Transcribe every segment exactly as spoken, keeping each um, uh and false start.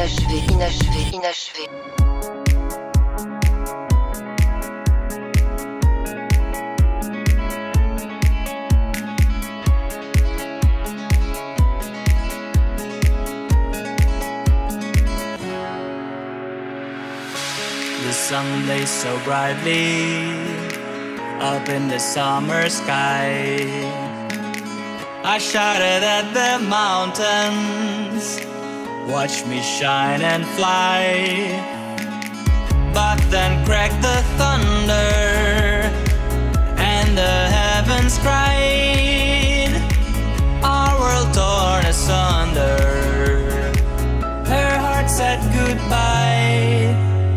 inachevé, inachevé, inachevé. The sun lays so brightly up in the summer sky. I shouted at the mountains, watch me shine and fly. But then cracked the thunder and the heavens cried, our world torn asunder. Her heart said goodbye.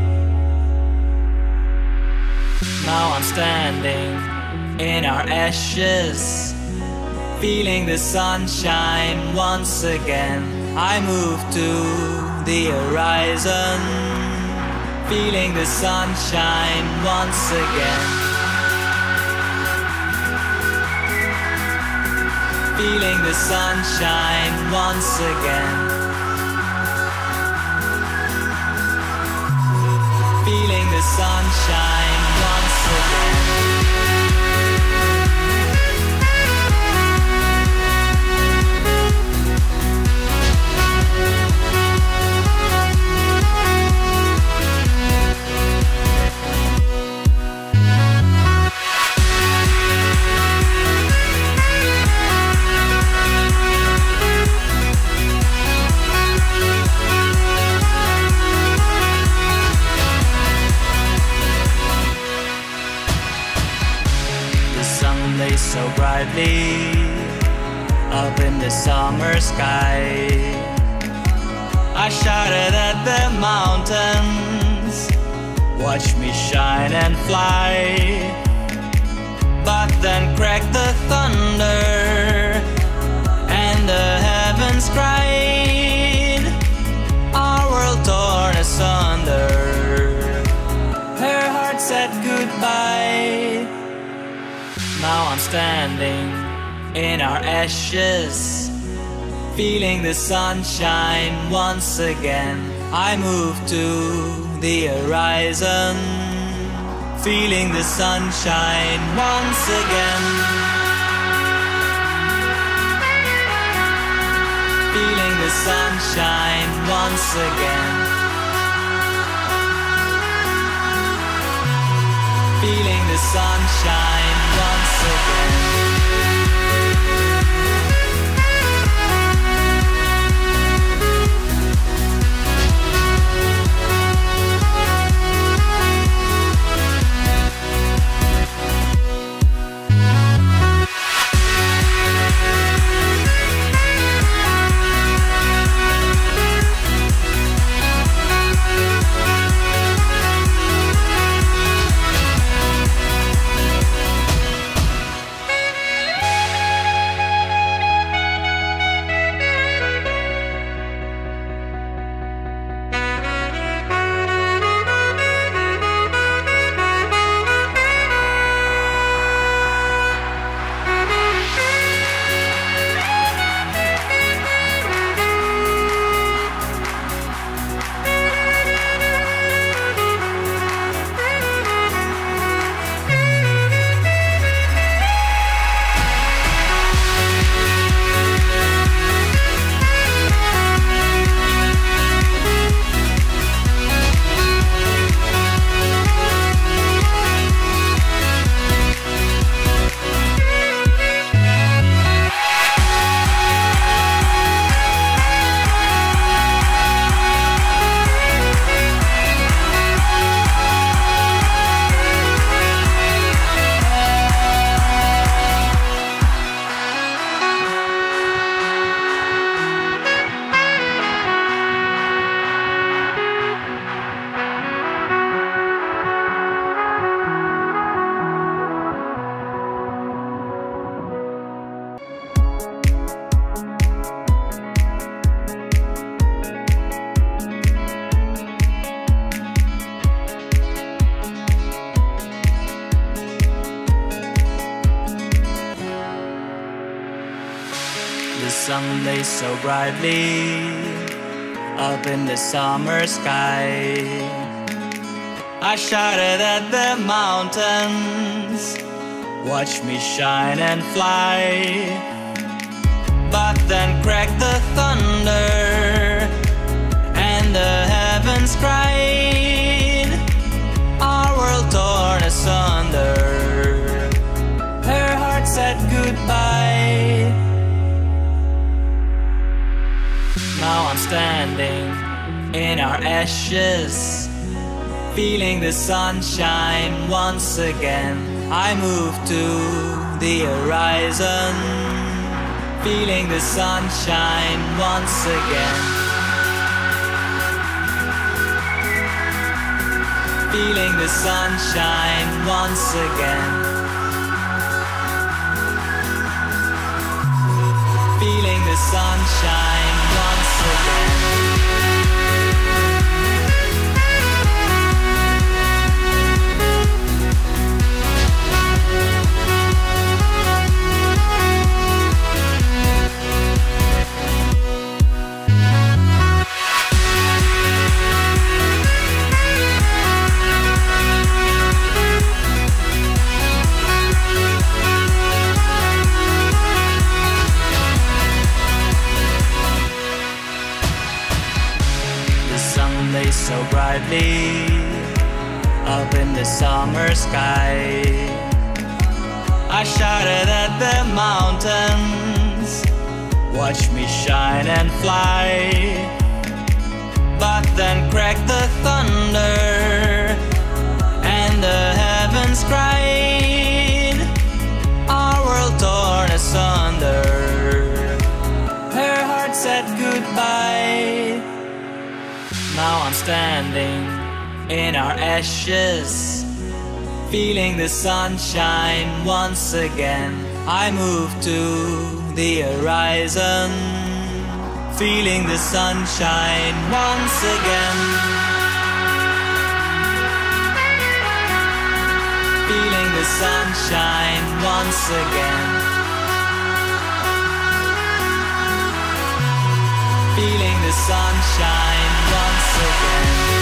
Now I'm standing in our ashes, feeling the sunshine once again. I move to the horizon, feeling the sunshine once again. Feeling the sunshine once again. Feeling the sunshine once again. So brightly up in the summer sky. I shouted at the mountains, watch me shine and fly. But then cracked the thunder and the heavens cried, our world torn asunder. Her heart said goodbye. Now I'm standing in our ashes, feeling the sunshine once again. I move to the horizon, feeling the sunshine once again. Feeling the sunshine once again. Feeling the sunshine once again. The sun lays so brightly up in the summer sky. I shouted at the mountains, watch me shine and fly. But then cracked the thunder, and the heavens cried, our world torn asunder. Her heart said goodbye. Now I'm standing in our ashes, feeling the sunshine once again. I move to the horizon, feeling the sunshine once again. Feeling the sunshine once again. Feeling the sunshine once again. So brightly up in the summer sky. I shouted at the mountains, watch me shine and fly. But then cracked the thunder, and the heavens cried, our world torn asunder. Her heart said goodbye. Now I'm standing in our ashes, feeling the sunshine once again. I move to the horizon, feeling the sunshine once again. Feeling the sunshine once again. Feeling the sunshine once again.